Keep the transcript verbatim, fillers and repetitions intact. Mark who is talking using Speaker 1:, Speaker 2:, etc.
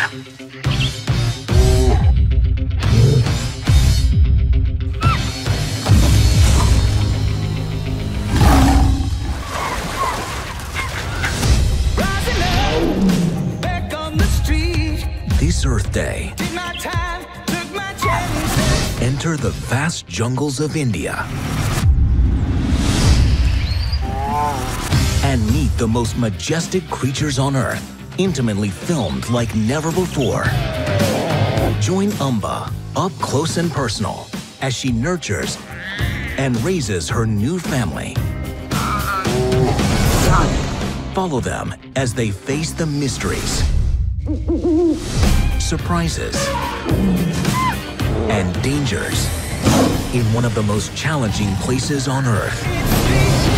Speaker 1: This Earth Day, enter the vast jungles of India and meet the most majestic creatures on Earth, intimately filmed like never before. Join Amba up close and personal as she nurtures and raises her new family. Follow them as they face the mysteries, surprises, and dangers in one of the most challenging places on Earth.